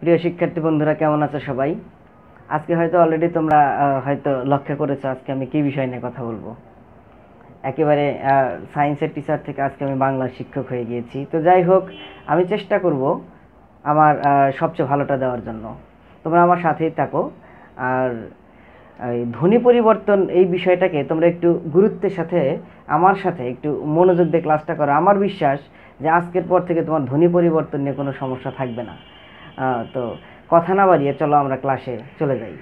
প্রিয় শিক্ষার্থী বন্ধুরা কেমন আছো সবাই? আজকে হয়তো অলরেডি তোমরা হয়তো লক্ষ্য করেছো আজকে আমি কি বিষয় নিয়ে কথা বলবো। একেবারে সায়েন্সের টিচার থেকে আজকে আমি বাংলার শিক্ষক হয়ে গিয়েছি। তো যাই হোক, আমি চেষ্টা করব আমার সবচেয়ে ভালোটা দেওয়ার জন্য। তোমরা আমার সাথেই থাকো। আর এই ধ্বনি পরিবর্তন এই বিষয়টাকে তোমরা একটু গুরুত্বের সাথে আমার সাথে একটু মনোযোগ দিয়ে ক্লাসটা করো। আমার বিশ্বাস যে আজকের পর থেকে তোমার ধ্বনি পরিবর্তন নিয়ে কোনো সমস্যা থাকবে না। তো কথা না বাড়িয়ে চলো আমরা ক্লাসে চলে যাই।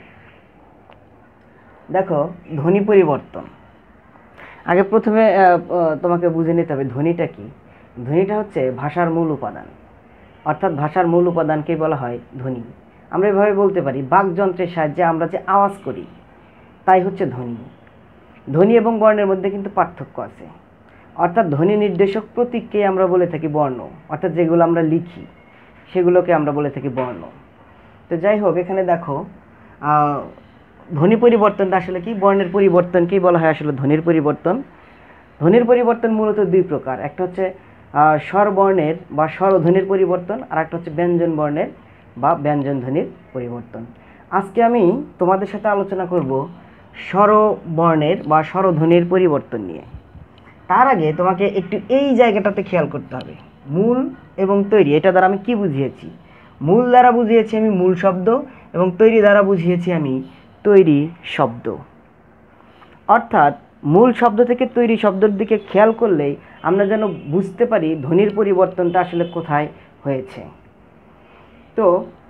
দেখো, ধ্বনি পরিবর্তন আগে প্রথমে তোমাকে বুঝে নিতে হবে ধ্বনিটা কি। ধ্বনিটা হচ্ছে ভাষার মূল উপাদান, অর্থাৎ ভাষার মূল উপাদানকেই বলা হয় ধ্বনি। আমরা এভাবে বলতে পারি বাকযন্ত্রের সাহায্যে আমরা যে আওয়াজ করি তাই হচ্ছে ধ্বনি। ধ্বনি এবং বর্ণের মধ্যে কিন্তু পার্থক্য আছে, অর্থাৎ ধ্বনি নির্দেশক প্রতীককে আমরা বলে থাকি বর্ণ, অর্থাৎ যেগুলো আমরা লিখি সেগুলোকে আমরা বলে থাকি বর্ণ। তো যাই হোক, এখানে দেখো ধ্বনি পরিবর্তনটা আসলে কি, বর্ণের পরিবর্তনকেই বলা হয় আসলে ধ্বনির পরিবর্তন। ধ্বনির পরিবর্তন মূলত দুই প্রকার, একটা হচ্ছে স্বরবর্ণের বা স্বরধ্বনির পরিবর্তন, আর একটা হচ্ছে ব্যঞ্জন বর্ণের বা ব্যঞ্জন ধ্বনির পরিবর্তন। আজকে আমি তোমাদের সাথে আলোচনা করব স্বরবর্ণের বা স্বরধ্বনির পরিবর্তন নিয়ে। তার আগে তোমাকে একটু এই জায়গাটাতে খেয়াল করতে হবে, মূল এবং তৈরি, এটা দ্বারা আমি কি বুঝিয়েছি। মূল দ্বারা বুঝিয়েছি আমি মূল শব্দ, এবং তৈরি দ্বারা বুঝিয়েছি আমি তৈরি শব্দ। অর্থাৎ মূল শব্দ থেকে তৈরি শব্দের দিকে খেয়াল করলেই আমরা যেন বুঝতে পারি ধ্বনির পরিবর্তনটা আসলে কোথায় হয়েছে। তো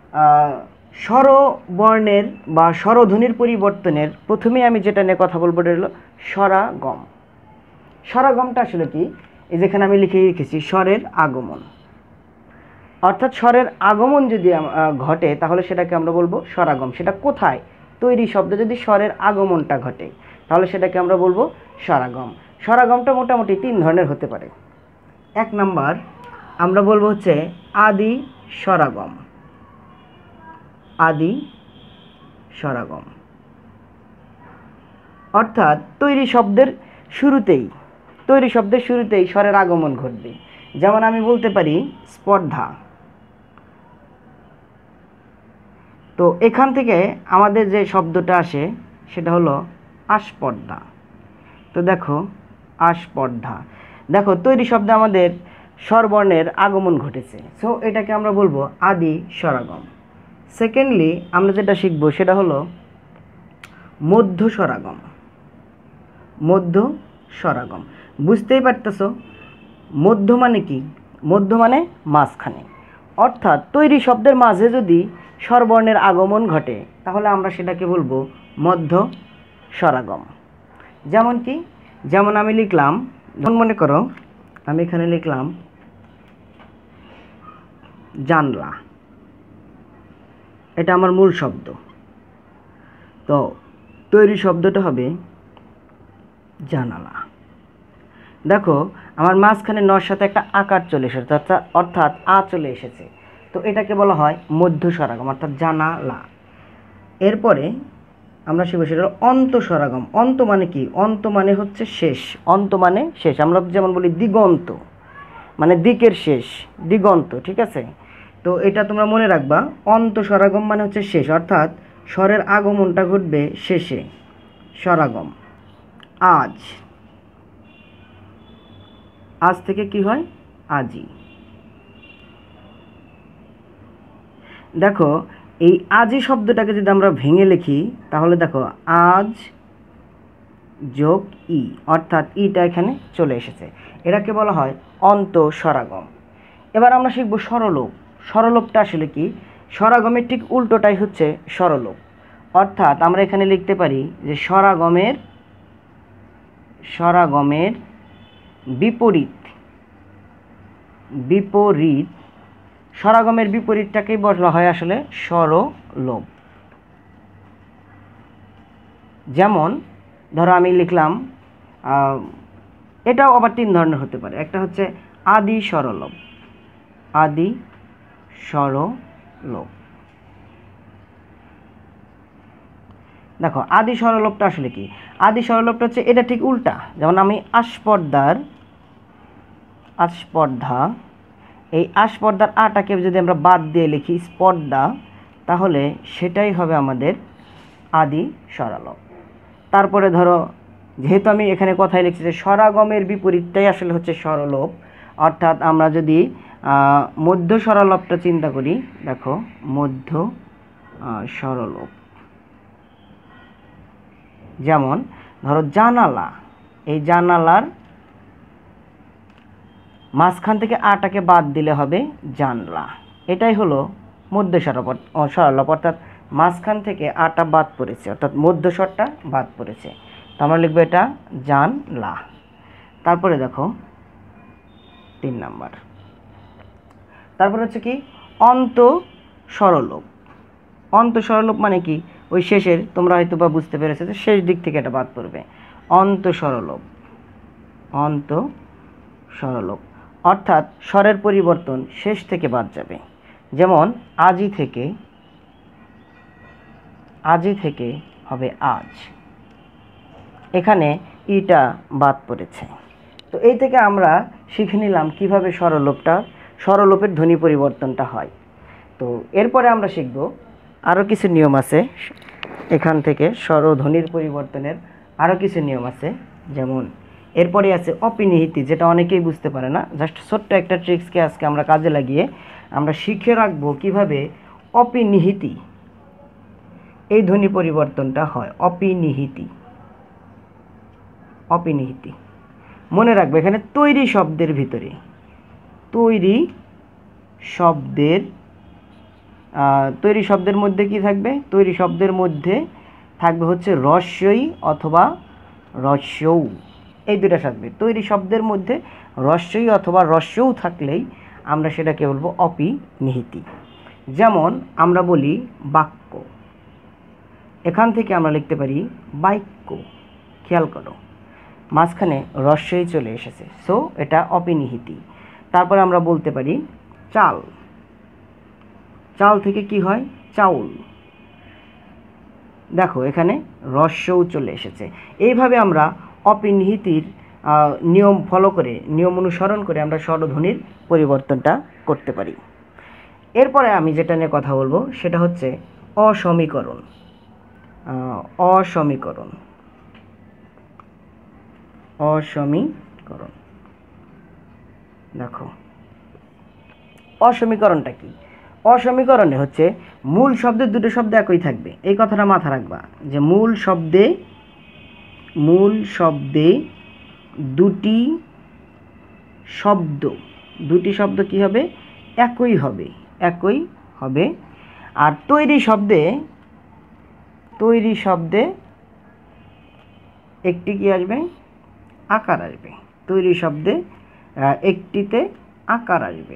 স্বরবর্ণের বা স্বরধ্বনির পরিবর্তনের প্রথমে আমি যেটা নিয়ে কথা বলবো এটা হলো স্বরাগম। স্বরাগমটা আসলে কি, এই যেখানে আমি লিখে রেখেছি স্বরের আগমন। অর্থাৎ স্বরের আগমন যদি ঘটে তাহলে সেটাকে আমরা বলবো স্বরাগম। সেটা কোথায়? তৈরি শব্দে যদি স্বরের আগমনটা ঘটে তাহলে সেটাকে আমরা বলবো স্বরাগম। স্বরাগমটা মোটামুটি তিন ধরনের হতে পারে। এক নাম্বার আমরা বলবো হচ্ছে আদি স্বরাগম। আদি স্বরাগম অর্থাৎ তৈরি শব্দের শুরুতেই স্বরের আগমন ঘটবে। যেমন আমি বলতে পারি স্পর্ধা। তো এখান থেকে আমাদের যে শব্দটা আসে সেটা হলো আস্পর্ধা। তো দেখো আস্পর্ধা, দেখো তৈরি শব্দে আমাদের স্বরবর্ণের আগমন ঘটেছে, সো এটাকে আমরা বলবো আদি স্বরাগম। সেকেন্ডলি আমরা যেটা শিখবো সেটা হলো মধ্য স্বরাগম। মধ্য স্বরাগম, বুঝতেই পারতেছো মধ্য মানে কি? মধ্য মানে মাঝখানে, অর্থাৎ তৈরি শব্দের মাঝে যদি স্বরবর্ণের আগমন ঘটে তাহলে আমরা সেটাকে বলবো মধ্য স্বরাগম। যেমন কি, যেমন আমি লিখলাম, যেমন মনে করো আমি এখানে লিখলাম জানলা, এটা আমার মূল শব্দ। তো তৈরি শব্দটা হবে জানালা। দেখো আমার মাঝখানে নর সাথে একটা আকার চলে এসেছে, অর্থাৎ আ চলে এসেছে। তো এটাকে বলা হয় মধ্য স্বরাগম, অর্থাৎ জানালা। এরপরে আমরা শিখব সেটা হলো অন্ত স্বরাগম। অন্ত মানে কি? অন্ত মানে হচ্ছে শেষ। অন্ত মানে শেষ। আমরা যেমন বলি দিগন্ত, মানে দিকের শেষ, দিগন্ত, ঠিক আছে? তো এটা তোমরা মনে রাখবা, অন্ত স্বরাগম মানে হচ্ছে শেষ, অর্থাৎ স্বরের আগমনটা ঘটবে শেষে। স্বরাগম আজ, আজ থেকে কি হয়? আজি। দেখো এই আজি শব্দটাকে যদি আমরা ভেঙে লিখি তাহলে দেখো আজ যোগ ই, অর্থাৎ ইটা এখানে চলে এসেছে। এটাকে বলা হয় অন্ত স্বরাগম। এবার আমরা শিখব স্বরলোপ। স্বরলোপটা আসলে কি? স্বরাগমের ঠিক উল্টোটাই হচ্ছে স্বরলোপ। অর্থাৎ আমরা এখানে লিখতে পারি যে স্বরাগমের বিপরীত, স্বরাগমের বিপরীতটাকেই বলা হয় আসলে স্বরলোপ। যেমন ধরো আমি লিখলাম, এটাও আবার তিন ধরনের হতে পারে। একটা হচ্ছে আদি স্বরলোপ। আদি স্বরলোপ, দেখো আদি স্বরলোপটা আসলে কি? আদি স্বরলোপটা হচ্ছে এটা ঠিক উল্টা। যেমন আমি আস্পর্ধা, এই আসপর্দার আটাকে যদি আমরা বাদ দিয়ে লিখি স্পর্ধা, তাহলে সেটাই হবে আমাদের আদি স্বরালোপ। তারপরে ধরো, যেহেতু আমি এখানে কথাই লিখছি যে স্বরাগমের বিপরীতটাই আসলে হচ্ছে স্বরলোপ, অর্থাৎ আমরা যদি মধ্য স্বরলোপটা চিন্তা করি, দেখো মধ্য স্বরলোপ, যেমন ধরো জানালা, এই জানালার মাঝখান থেকে আটাকে বাদ দিলে হবে জানলা, এটাই হলো মধ্য স্বরলোপ, অর্থাৎ মাঝখান থেকে আটা বাদ পড়েছে, অর্থাৎ মধ্য স্বরটা বাদ পড়েছে, তো আমরা লিখবো এটা জানলা। তারপরে দেখো 3 নাম্বার, তারপরে হচ্ছে কি অন্ত স্বরলোপ। অন্ত স্বরলোপ মানে কি, ওই শেষের, তোমরা হয়তো বা বুঝতে পেরেছো যে শেষ দিক থেকে এটা বাদ পড়বে, অন্ত স্বরলোপ। অন্ত স্বরলোপ অর্থাৎ স্বরের পরিবর্তন শেষ থেকে বাদ যাবে, যেমন আজি থেকে হবে আজ, এখানে ইটা বাদ পড়েছে। তো এই থেকে আমরা শিখে নিলাম কিভাবে স্বরলোপের ধ্বনি পরিবর্তনটা হয়। তো এরপরে আমরা শিখব আরও কিছু নিয়ম আছে, এখান থেকে স্বরধ্বনির পরিবর্তনের আরও কিছু নিয়ম আছে, যেমন এরপরে আছে অপিনিহিতি, যেটা অনেকেই বুঝতে পারে না। জাস্ট ছোট্ট একটা ট্রিক্সকে আজকে আমরা কাজে লাগিয়ে আমরা শিখে রাখবো কিভাবে অপিনিহিতি, এই ধ্বনি পরিবর্তনটা হয়। অপিনিহিতি মনে রাখবে, এখানে তৈরি শব্দের ভিতরে, তৈরি শব্দের মধ্যে কি থাকবে, তৈরি শব্দের মধ্যে থাকবে হচ্ছে রস্যই অথবা রস্যৌ, এই দুটা থাকবে। তৈরি শব্দের মধ্যে রস্যই অথবা রস্যৌ থাকলেই আমরা সেটাকে বলবো অপিনিহিতি। যেমন আমরা বলি বাক্য, এখান থেকে আমরা লিখতে পারি বাক্য, খেয়াল করো মাঝখানে রস্যই চলে এসেছে, সো এটা অপিনিহিতি। তারপরে আমরা বলতে পারি চাল, চাল থেকে কি হয় চাউল, দেখো এখানে রস্যও চলে এসেছে। এইভাবে আমরা অপিনিহিতির নিয়ম ফলো করে, নিয়ম অনুসরণ করে আমরা স্বরধ্বনির পরিবর্তনটা করতে পারি। এরপরে আমি যেটা নিয়ে কথা বলবো সেটা হচ্ছে অসমীকরণ। দেখো অসমীকরণটা কি, অসমীকরণে হচ্ছে মূল শব্দের দুটো শব্দ একই থাকবে, এই কথাটা মাথা রাখবা যে মূল শব্দে দুটি শব্দ কি হবে একই হবে, আর তৈরি শব্দে একটি কি আসবে আকার আসবে, তৈরি শব্দে একটিতে আকার আসবে।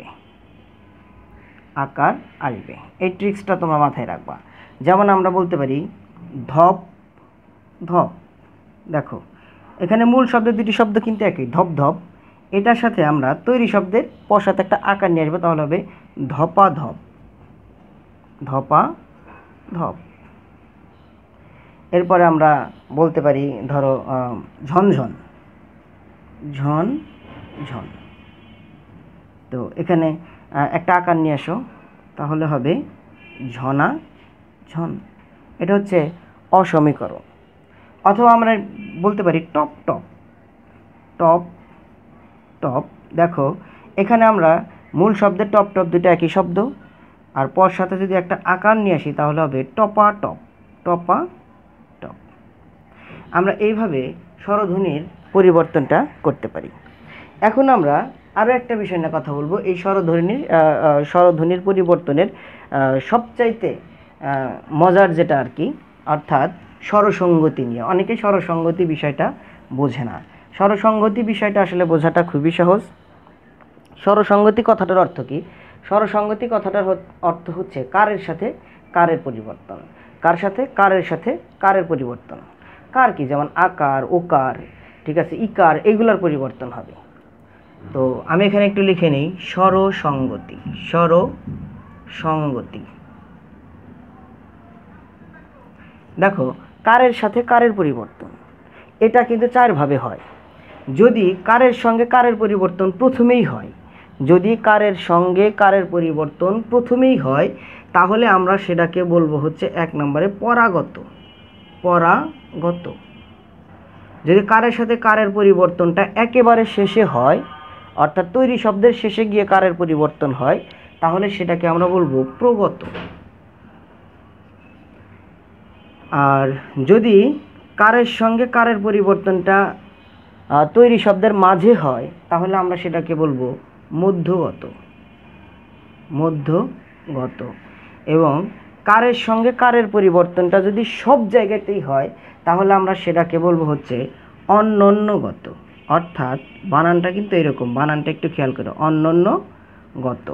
এই ট্রিক্সটা তোমরা মাথায় রাখবা। যেমন আমরা বলতে পারি ধপ ধপ, দেখো এখানে মূল শব্দের দুটি শব্দ কিন্তু একই, ধপ ধপ, এটার সাথে আমরা তৈরি শব্দের পর সাথে একটা আকার নিয়ে আসবো, তাহলে হবে ধপা ধপ। এরপরে আমরা বলতে পারি ধরো ঝনঝন, তো এখানে একটা আকার নিয়ে আসো, তাহলে হবে ঝনা ঝন, এটা হচ্ছে অসমীকরণ। অথবা আমরা বলতে পারি টপ টপ, দেখো এখানে আমরা মূল শব্দের টপ দুটো একই শব্দ, আর পর সাথে যদি একটা আকার নিয়ে আসি তাহলে হবে টপা টপ। আমরা এইভাবে স্বরধ্বনির পরিবর্তনটা করতে পারি। এখন আমরা আরও একটা বিষয় নিয়ে কথা বলবো, এই স্বরধ্বনির পরিবর্তনের সবচাইতে মজার যেটা আর কি, অর্থাৎ স্বরসঙ্গতি নিয়ে। অনেকে স্বরসঙ্গতি বিষয়টা বোঝে না। স্বরসঙ্গতি বিষয়টা আসলে বোঝাটা খুবই সহজ। স্বরসঙ্গতি কথাটার অর্থ কি? স্বরসঙ্গতি কথাটার অর্থ হচ্ছে কারের সাথে কারের পরিবর্তন, কার সাথে কারের সাথে কারের পরিবর্তন। কার কি, যেমন আকার, ওকার, ঠিক আছে, ইকার, এইগুলার পরিবর্তন হবে। তো আমি এখানে একটু লিখে নিই স্বরসঙ্গতি। দেখো কারের সাথে কারের পরিবর্তন, এটা কিন্তু 4 ভাবে হয়। যদি কারের সঙ্গে কারের পরিবর্তন প্রথমেই হয়, যদি কারের সঙ্গে কারের পরিবর্তন প্রথমেই হয় তাহলে আমরা সেটাকে বলবো হচ্ছে 1 নম্বরে পরাগত। পরাগত। যদি কারের সাথে কারের পরিবর্তনটা একেবারে শেষে হয়, অর্থাৎ তৈরি শব্দের শেষে গিয়ে কারের পরিবর্তন হয়, তাহলে সেটাকে আমরা বলবো প্রগত। আর যদি কারের সঙ্গে কারের পরিবর্তনটা তৈরি শব্দের মাঝে হয় তাহলে আমরা সেটাকে বলবো মধ্যগত। মধ্যগত। এবং কারের সঙ্গে কারের পরিবর্তনটা যদি সব জায়গাতেই হয় তাহলে আমরা সেটাকে বলবো হচ্ছে অন্যন্যগত। অর্থাৎ বানানটা কিন্তু এরকম, বানানটা একটু খেয়াল করো, অন্যন্যগত।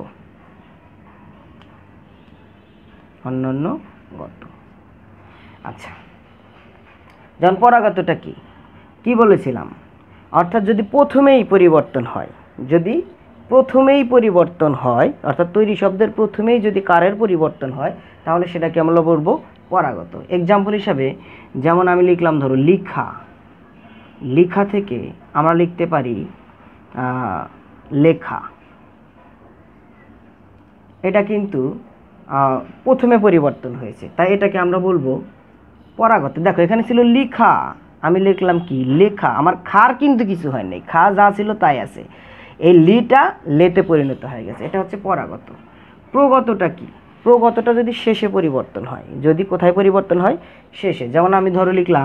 অন্যন্যগত। আচ্ছা, যেমন পরাগতটা কি বলেছিলাম? অর্থাৎ যদি প্রথমেই পরিবর্তন হয়, যদি প্রথমেই পরিবর্তন হয়, অর্থাৎ তৈরি শব্দের প্রথমেই যদি কারের পরিবর্তন হয় তাহলে সেটাকে আমরা বলবো পরাগত। এক্সাম্পল হিসাবে যেমন আমি লিখলাম, ধরো লিখা। লিখা থেকে আমরা লিখতে পারি লেখা। এটা কিন্তু প্রথমে পরিবর্তন হয়েছে, তাই এটাকে আমরা বলবো পরাগত। দেখো এখানে ছিল লিখা, আমি লিখলাম কি লেখা, আমার খার কিন্তু কিছু হয় নাই, খা যা ছিল তাই আছে, এই লিটা লেতে পরিণত হয়ে গেছে, এটা হচ্ছে পরাগত। প্রগতটা কি? প্রগতটা যদি শেষে পরিবর্তন হয়, যদি কোথায় পরিবর্তন হয়? শেষে। যেমন আমি ধরো লিখলাম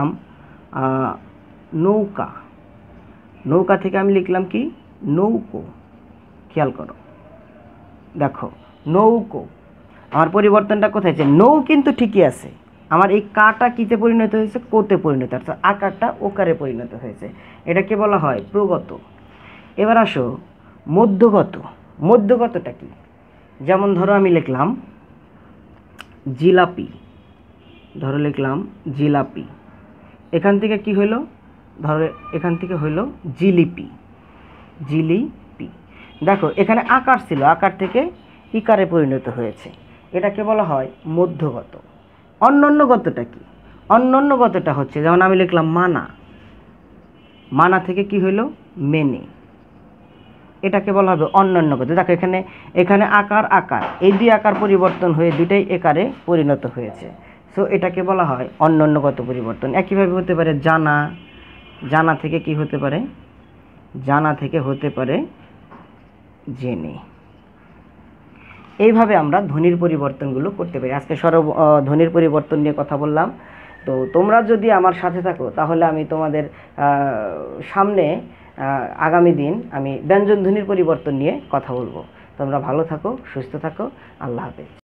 নৌকা। নৌকা থেকে আমি লিখলাম কি নৌকো। খেয়াল করো, দেখো নৌকো, আমার পরিবর্তনটা কোথায় আছে? নৌ কিন্তু ঠিকই আছে, আমার এই কাটা কিতে পরিণত হয়েছে? কোতে পরিণত, অর্থাৎ আকারটা ওকারে পরিণত হয়েছে, এটাকে বলা হয় প্রগত। এবার আসো মধ্যগত। মধ্যগতটা কি? যেমন ধরো আমি লিখলাম জিলাপি। ধরো লিখলাম জিলাপি, এখান থেকে কি হইলো? ধরো এখান থেকে হইলো জিলিপি। জিলিপি। দেখো এখানে আকার ছিল, আকার থেকে ইকারে পরিণত হয়েছে, এটাকে বলা হয় মধ্যগত। অন্যন্যগতটা কি? অন্যন্যগতটা হচ্ছে যেমন আমি লিখলাম মানা। মানা থেকে কি হইলো? মেনে, এটাকে বলা হবে অন্যন্যগত। দেখো এখানে এখানে আকার আকার, এই দুই আকার পরিবর্তন হয়ে দুইটাই একারে পরিণত হয়েছে, সো এটাকে বলা হয় অন্যন্যগত পরিবর্তন। একইভাবে হতে পারে জানা। জানা থেকে কি হতে পারে? জানা থেকে হতে পারে জেনে। এইভাবে আমরা ধ্বনির পরিবর্তনগুলো করতে পারি। আজকে ধ্বনির পরিবর্তন নিয়ে কথা বললাম। তো তোমরা যদি আমার সাথে থাকো তাহলে আমি তোমাদের সামনে আগামী দিন আমি ব্যঞ্জন ধ্বনির পরিবর্তন নিয়ে কথা বলবো। তোমরা ভালো থাকো, সুস্থ থাকো, আল্লাহ হাফেজ।